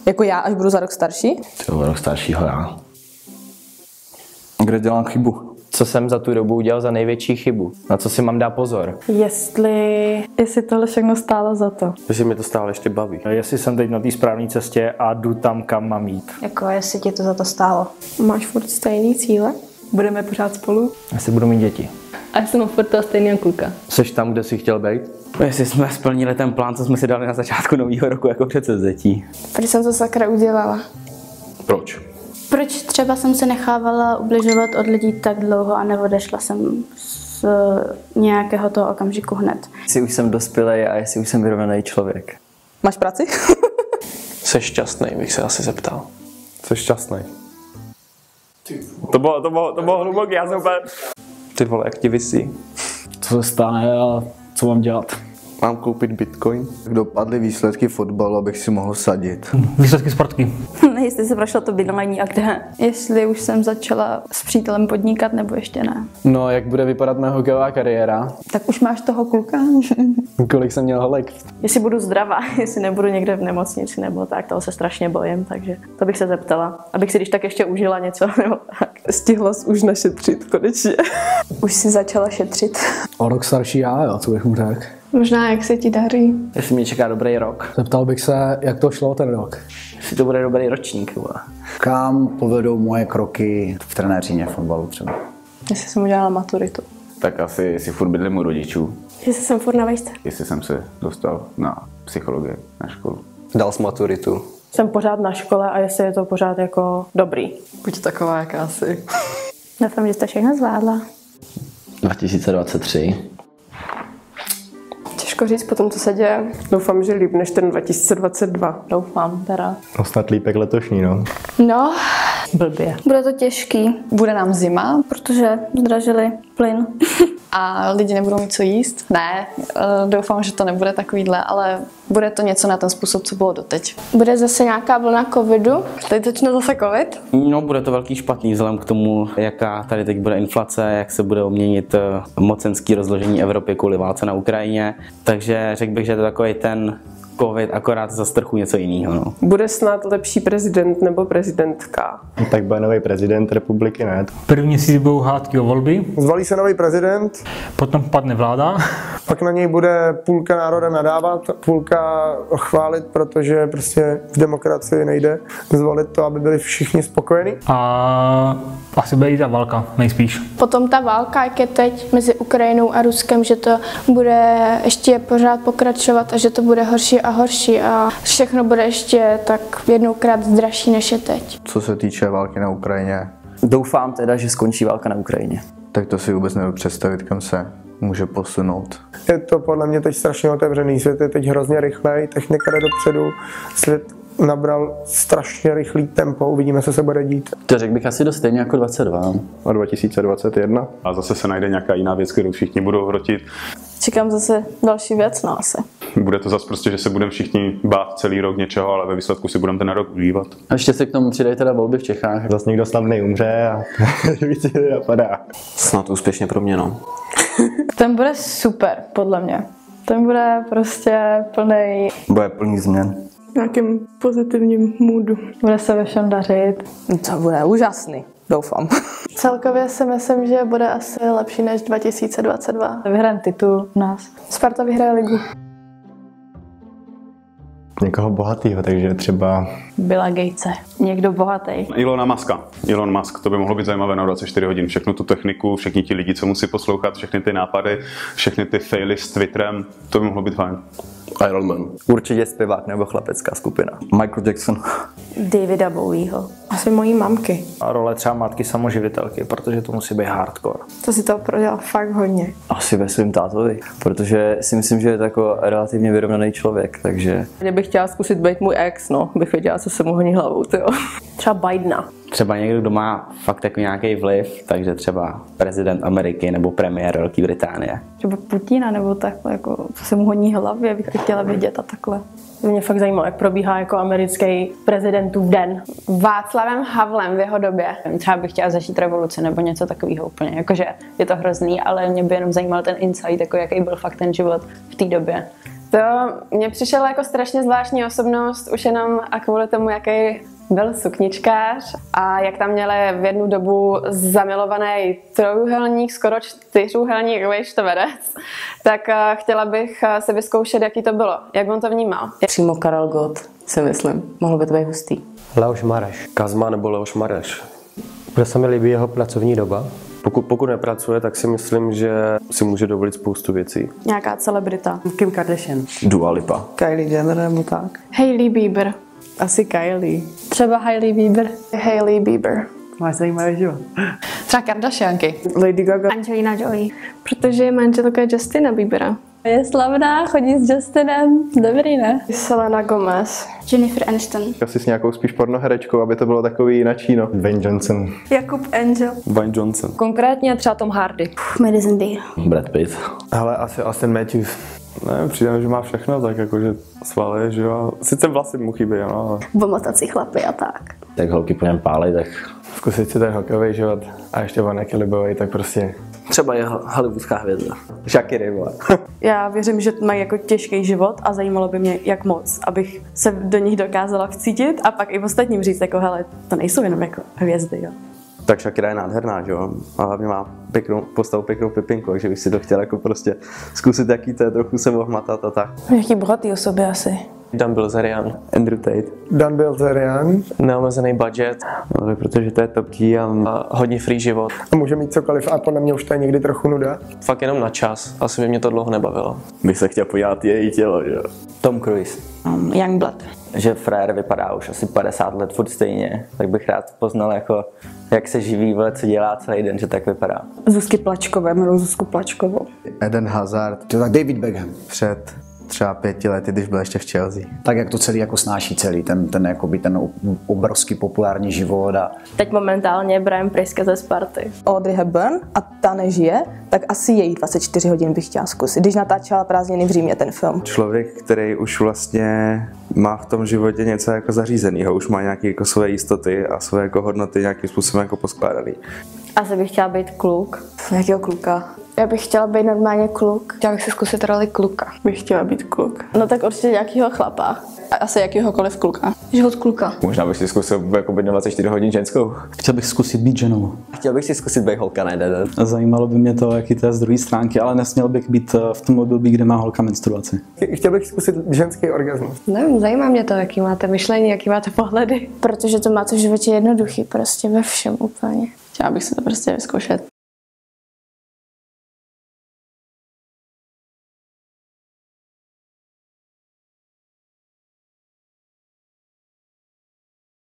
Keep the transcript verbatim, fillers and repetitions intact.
Jako já, až budu za rok starší? To rok staršího já. Kde dělám chybu? Co jsem za tu dobu udělal za největší chybu? Na co si mám dát pozor? Jestli, jestli tohle všechno stálo za to. Jestli mě to stále ještě baví. Jestli jsem teď na té správné cestě a jdu tam, kam mám jít. Jako jestli ti to za to stálo. Máš furt stejný cíle? Budeme pořád spolu? Jestli budu mít děti. A jsem furt toho stejného kluka. Seš tam, kde jsi chtěl být? Jestli jsme splnili ten plán, co jsme si dali na začátku nového roku jako předsevzetí. Proč jsem to sakra udělala? Proč? Proč třeba jsem se nechávala ubližovat od lidí tak dlouho a neodešla jsem z nějakého toho okamžiku hned? Jestli už jsem dospělej a jestli už jsem vyrovnaný člověk. Máš práci? Jsi šťastný, bych se asi zeptal. Jsi šťastný. To bylo, to bylo, to bylo hluboký, já jsem úplně... Ty vole, jak ti visí? Co se stane a co mám dělat? Mám koupit bitcoin? Dopadly výsledky fotbalu, abych si mohl sadit. Výsledky sportky. Jestli se prošlo to bydlení a kde. Jestli už jsem začala s přítelem podnikat nebo ještě ne. No, jak bude vypadat moje hokejová kariéra? Tak už máš toho kluka? Kolik jsem měl holek? Jestli budu zdravá, jestli nebudu někde v nemocnici nebo tak, toho se strašně bojím, takže to bych se zeptala. Abych si když tak ještě užila něco nebo tak. Stihla jsi už našetřit konečně. Už si začala šetřit. O rok starší já, jo, co bych mu řekl. Možná jak se ti daří. Jestli mě čeká dobrý rok. Zeptal bych se, jak to šlo ten rok. Jestli to bude dobrý ročník. Vole. Kam povedou moje kroky v trenéřině fotbalu třeba? Jestli jsem udělala maturitu. Tak asi si furt bydlím u rodičů. Jestli jsem furt na vejšce. Jestli jsem se dostal na psychologii na školu. Dal jsi maturitu. Jsem pořád na škole a jestli je to pořád jako dobrý. Buď taková, jaká jsi. Doufám, že jste všechno zvládla. dva tisíce dvacet tři. Těžko říct po tom, co se děje. Doufám, že líp než ten dva tisíce dvacet dva. Doufám teda. No snad lípek letošní, no. No, Blbě. Bude to těžký, bude nám zima protože zdražili plyn. a lidi nebudou mít co jíst. Ne, doufám, že to nebude takovýhle, ale bude to něco na ten způsob, co bylo doteď. Bude zase nějaká vlna covidu. Teď začne zase covid. No, bude to velký špatný vzhledem k tomu, jaká tady teď bude inflace, jak se bude měnit mocenský rozložení Evropy kvůli válce na Ukrajině. Takže řekl bych, že to je takový ten covid, akorát za strchu něco jiného. No. Bude snad lepší prezident nebo prezidentka? No, tak bude nový prezident republiky, ne? První měsíc budou hádky o volby, Zvolí se nový prezident, potom padne vláda. pak na něj bude půlka národa nadávat, půlka chválit, protože prostě v demokracii nejde zvolit to, aby byli všichni spokojení. A asi bude i ta válka, nejspíš. Potom ta válka, jak je teď mezi Ukrajinou a Ruskem, že to bude ještě pořád pokračovat a že to bude horší a horší a všechno bude ještě tak jednoukrát dražší, než je teď. Co se týče války na Ukrajině, Doufám teda, že skončí válka na Ukrajině. tak to si vůbec nebudu představit, kam se může posunout. Je to podle mě teď strašně otevřený, svět je teď hrozně rychlej, technika jde dopředu, svět nabral strašně rychlý tempo, uvidíme, co se bude dít. To řekl bych asi dost stejně jako dvacet dva. A dva tisíce dvacet jedna? A zase se najde nějaká jiná věc, kterou všichni budou hrotit. Čekám zase další věc, no asi. Bude to zase prostě, že se budeme všichni bát celý rok něčeho, ale ve výsledku si budeme ten rok užívat. A ještě se k tomu přidají teda volby v Čechách. Zase někdo slavný umře a víc si napadá. Snad úspěšně pro mě, no. Ten bude super, podle mě. Ten bude prostě plnej, Bude plný změn. V nějakém pozitivním moodu. bude se ve všem dařit. To bude úžasný, doufám. Celkově si myslím, že bude asi lepší než dva tisíce dvacet dva. Vyhrajeme titul u nás. Sparta vyhraje ligu. Někoho bohatýho, takže třeba Billa Gatese. Někdo bohatý. Ilona Muska. Elon Musk, to by mohlo být zajímavé na dvacet čtyři hodin. Všechnu tu techniku, všichni ti lidi, co musí poslouchat, všechny ty nápady, všechny ty faily s Twitterem, to by mohlo být fajn. Iron Man. Určitě zpěvák nebo chlapecká skupina. Michael Jackson. Davida Bowieho. Asi mojí mamky. A role třeba matky samoživitelky, protože to musí být hardcore. To si to prodělal fakt hodně. Asi ve svým tátovi, protože si myslím, že je to jako relativně vyrovnaný člověk, takže... Kdybych chtěla zkusit být můj ex, no, bych věděla, co se mu honí hlavou, tyjo. Třeba Bidena. Třeba někdo, kdo má fakt jako nějaký vliv, takže třeba prezident Ameriky nebo premiér Velké Británie. Třeba Putina nebo takhle, jako, co se mu honí hlavě, bych chtěla vědět a takhle. Mě fakt zajímalo, jak probíhá jako americký prezidentův den. Václavem Havlem v jeho době. Třeba bych chtěla začít revoluci nebo něco takového úplně. Jakože je to hrozný, ale mě by jenom zajímal ten insight, jako jaký byl fakt ten život v té době. To mně přišel jako strašně zvláštní osobnost, už jenom a kvůli tomu, jaký byl sukničkář a jak tam měli v jednu dobu zamilovaný trojuhelník, skoro čtyřúhelník štoverec, tak chtěla bych se vyzkoušet, jaký to bylo, jak on to vnímal. Přímo Karel Gott, si myslím. Mohlo by to být hustý. Leoš Mareš. Kazma nebo Leoš Mareš. Protože se mi líbí jeho pracovní doba. Pokud, pokud nepracuje, tak si myslím, že si může dovolit spoustu věcí. Nějaká celebrita. Kim Kardashian. Dua Lipa. Kylie Jenner nebo tak. Hailey Bieber. Asi Kylie. Třeba Hailey Bieber. Hailey Bieber. Máš zajímavý život. Třeba Kardashianky. Lady Gaga. Angelina Jolie. Protože je manželka Justina Biebera. Je slavná, chodí s Justinem. Dobrý, ne? Selena Gomez. Jennifer Aniston. Asi s nějakou spíš pornoherečkou, aby to bylo takový jinačí, no. Dwayne Johnson. Jakub Angel. Dwayne Johnson. Konkrétně třeba Tom Hardy. Madison Beer. Brad Pitt. Hele, asi Austin Matthews. Ne, přijde, že má všechno, tak jakože svaly, že jo. Sice vlasy mu chybí, no, ale... Vomotací chlapy a tak. Tak holky po něm pálej, tak... Zkusit si ten hokejový život a ještě on jaký libový, tak prostě... Třeba je hollywoodská hvězda. Shakira, vole. Já věřím, že mají jako těžký život a zajímalo by mě, jak moc, abych se do nich dokázala vcítit a pak i ostatním říct, jako hele, to nejsou jenom jako hvězdy, jo. Tak Shakira je nádherná, že jo? A hlavně má pěknou, postavu pěknou pipinku, takže bych si to chtěl jako prostě zkusit, jaký to je, trochu se ohmatat a tak. Jaký bohatý osoby asi. Dan Bilzerian. Andrew Tate. Dan Bilzerian. Neomezený budget. No, tak protože to je top G a... a hodně free život. A může mít cokoliv a podle mě už to je někdy trochu nuda. Fakt jenom na čas. Asi by mě to dlouho nebavilo. Bych se chtěl podívat její tělo, že jo? Tom Cruise. Um, Youngblood. Že frér vypadá už asi padesát let furt stejně, tak bych rád poznal, jako, jak se živí, vole, co dělá celý den, že tak vypadá. Zuzky Plačkové, miluji Zuzku Plačkovou. Eden Hazard. To tak David Beckham. Před třeba pěti lety, když byl ještě v Chelsea. Tak jak to celý jako snáší celý, ten, ten, jakoby ten obrovský populární život. A... Teď momentálně Brian Priske ze Sparty. Audrey Hepburn a ta nežije, tak asi její dvacet čtyři hodin bych chtěla zkusit, když natáčela Prázdniny v Římě ten film. Člověk, který už vlastně má v tom životě něco jako zařízenýho, už má nějaké jako své jistoty a své jako hodnoty nějakým způsobem jako poskládaný. Asi bych chtěla být kluk. Jakého kluka? Já bych chtěla být normálně kluk. Chtěla bych si zkusit roli kluka. Bych chtěla být kluk. No tak určitě nějakýho chlapa. A asi jakýhokoliv kluka. Život kluka. Možná bych si zkusil jako být dvacet čtyři hodin ženskou. Chtěl bych zkusit být ženou. Chtěl bych si zkusit být holka, ne, ne, ne. Zajímalo by mě to, jaký to je z druhé stránky, ale nesměl bych být v tom období, kde má holka menstruaci. Chtěl bych zkusit ženský orgasmus. Nevím, zajímá mě to, jaký máte myšlení, jaký máte pohledy. Protože to máte v životě jednoduchý, prostě ve všem úplně. Chtěla bych si to prostě vyzkoušet.